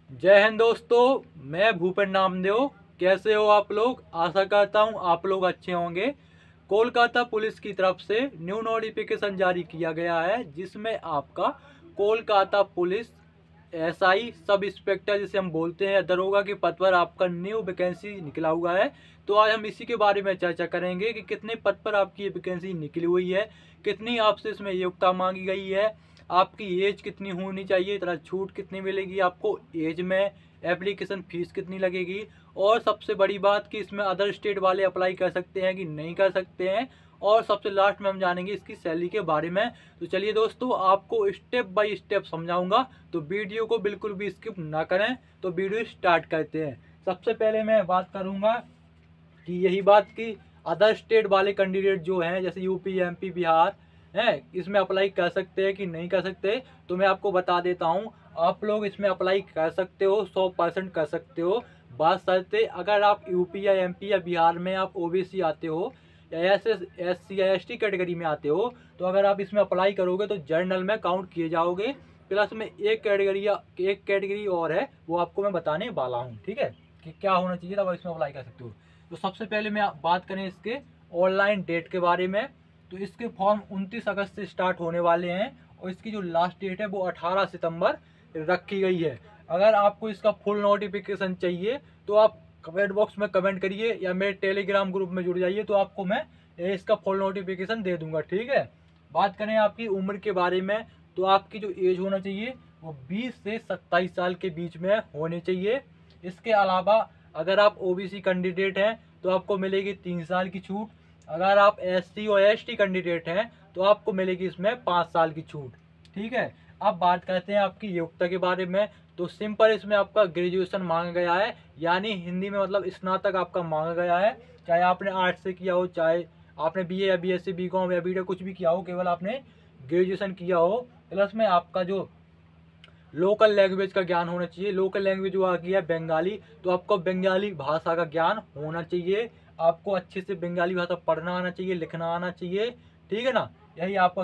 जय हिंद दोस्तों, मैं भूपेन नामदेव। कैसे हो आप लोग? आशा करता हूँ आप लोग अच्छे होंगे। कोलकाता पुलिस की तरफ से न्यू नोटिफिकेशन जारी किया गया है, जिसमें आपका Kolkata police SI sub inspector जिसे हम बोलते हैं दरोगा के पद पर आपका न्यू वैकेंसी निकला हुआ है। तो आज हम इसी के बारे में चर्चा करेंगे कि कितने पद पर आपकी ये वैकेंसी निकली हुई है, कितनी आपसे इसमें योग्यता मांगी गई है, आपकी एज कितनी होनी चाहिए, तरह छूट कितनी मिलेगी आपको एज में, एप्लीकेशन फीस कितनी लगेगी, और सबसे बड़ी बात कि इसमें अदर स्टेट वाले अप्लाई कर सकते हैं कि नहीं कर सकते हैं, और सबसे लास्ट में हम जानेंगे इसकी सैलरी के बारे में। तो चलिए दोस्तों, आपको स्टेप बाय स्टेप समझाऊंगा, तो वीडियो को बिल्कुल भी स्किप ना करें। तो वीडियो स्टार्ट करते हैं। सबसे पहले मैं बात करूंगा कि यही बात कि अदर स्टेट वाले कैंडिडेट जो हैं, जैसे यूपी, एमपी, बिहार हैं, इसमें अप्लाई कर सकते हैं कि नहीं कर सकते। तो मैं आपको बता देता हूँ, आप लोग इसमें अप्लाई कर सकते हो, 100% कर सकते हो। बात शर्ते अगर आप यूपी या एमपी या बिहार में आप ओबीसी आते हो या एससी या एसटी कैटेगरी में आते हो, तो अगर आप इसमें अप्लाई करोगे तो जर्नल में काउंट किए जाओगे। प्लस में एक कैटेगरी और है, वो आपको मैं बताने वाला हूँ, ठीक है, कि क्या होना चाहिए तब इसमें अप्लाई कर सकते हो। तो सबसे पहले मैं बात करें इसके ऑनलाइन डेट के बारे में, तो इसके फॉर्म 29 अगस्त से स्टार्ट होने वाले हैं, और इसकी जो लास्ट डेट है वो 18 सितंबर रखी गई है। अगर आपको इसका फुल नोटिफिकेशन चाहिए तो आप कमेंट बॉक्स में कमेंट करिए या मेरे टेलीग्राम ग्रुप में जुड़ जाइए, तो आपको मैं इसका फुल नोटिफिकेशन दे दूंगा, ठीक है। बात करें आपकी उम्र के बारे में, तो आपकी जो एज होना चाहिए वो 20 से 27 साल के बीच में होनी चाहिए। इसके अलावा अगर आप ओबीसी कैंडिडेट हैं तो आपको मिलेगी 3 साल की छूट। अगर आप एससी और एसटी कैंडिडेट हैं तो आपको मिलेगी इसमें 5 साल की छूट, ठीक है। अब बात करते हैं आपकी योग्यता के बारे में। तो सिंपल इसमें आपका ग्रेजुएशन मांगा गया है, यानी हिंदी में मतलब स्नातक आपका मांगा गया है। चाहे आपने आर्ट्स से किया हो, चाहे आपने बीए या बीएससी, बीकॉम या बीटेक कुछ भी किया हो, केवल आपने ग्रेजुएशन किया हो। प्लस में आपका जो लोकल लैंग्वेज का ज्ञान होना चाहिए। लोकल लैंग्वेज जो आ गया है बंगाली, तो आपको बंगाली भाषा का ज्ञान होना चाहिए। आपको अच्छे से बंगाली भाषा पढ़ना आना चाहिए, लिखना आना चाहिए, ठीक है ना। यही आपका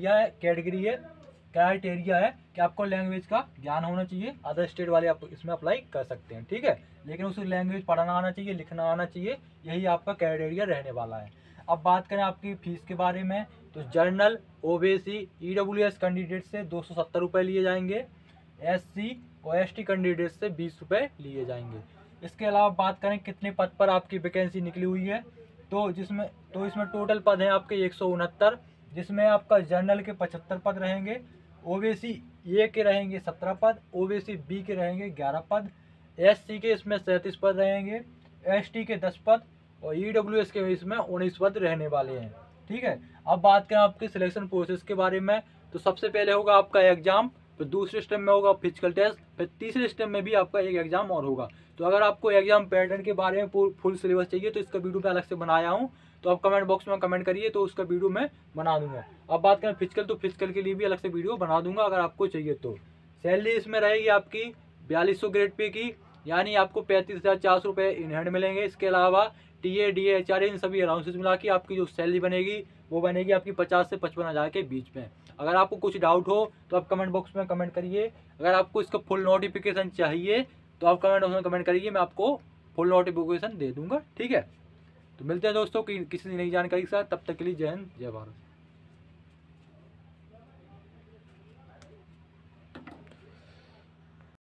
क्राइटेरिया है कि आपको लैंग्वेज का ज्ञान होना चाहिए। अदर स्टेट वाले आप इसमें अप्लाई कर सकते हैं, ठीक है, लेकिन उस लैंग्वेज पढ़ना आना चाहिए, लिखना आना चाहिए। यही आपका क्राइटेरिया रहने वाला है। अब बात करें आपकी फीस के बारे में, तो जर्नल, ओबीसी, ईडब्ल्यूएस कैंडिडेट से 270 रुपये लिए जाएंगे। एससी और एसटी कैंडिडेट से 20 रुपये लिए जाएंगे। इसके अलावा बात करें कितने पद पर आपकी वैकेंसी निकली हुई है, तो इसमें टोटल पद हैं आपके 169, जिसमें आपका जनरल के 75 पद रहेंगे, ओबीसी ए के रहेंगे 17 पद, ओबीसी बी के रहेंगे 11 पद, एससी के इसमें 37 पद रहेंगे, एसटी के 10 पद, और ईडब्ल्यूएस के इसमें 19 पद रहने वाले हैं, ठीक है। अब बात करें आपके सिलेक्शन प्रोसेस के बारे में, तो सबसे पहले होगा आपका एग्जाम, फिर दूसरे स्टेप में होगा फिजिकल टेस्ट, फिर तीसरे स्टेप में भी आपका एक एग्जाम और होगा। तो अगर आपको एग्जाम पैटर्न के बारे में फुल सिलेबस चाहिए तो इसका वीडियो मैं अलग से बनाया हूँ, तो आप कमेंट बॉक्स में कमेंट करिए, तो उसका वीडियो मैं बना दूंगा। अब बात करें फिजिकल, तो फिजिकल के लिए भी अलग से वीडियो बना दूंगा अगर आपको चाहिए तो। सैलरी इसमें रहेगी आपकी 4200 ग्रेड पे की, यानी आपको 35,400 रुपये इन हैंड मिलेंगे। इसके अलावा टीए, डीए, एचआरए, इन सभी अलाउंसेस मिला के आपकी जो सैलरी बनेगी वो बनेगी आपकी 50 से 55,000 के बीच में। अगर आपको कुछ डाउट हो तो आप कमेंट बॉक्स में कमेंट करिए। अगर आपको इसका फुल नोटिफिकेशन चाहिए तो आप कमेंट बॉक्स में कमेंट करिए, मैं आपको फुल नोटिफिकेशन दे दूंगा, ठीक है। तो मिलते हैं दोस्तों किसी नई जानकारी के साथ, तब तक के लिए जय हिंद, जय भारत।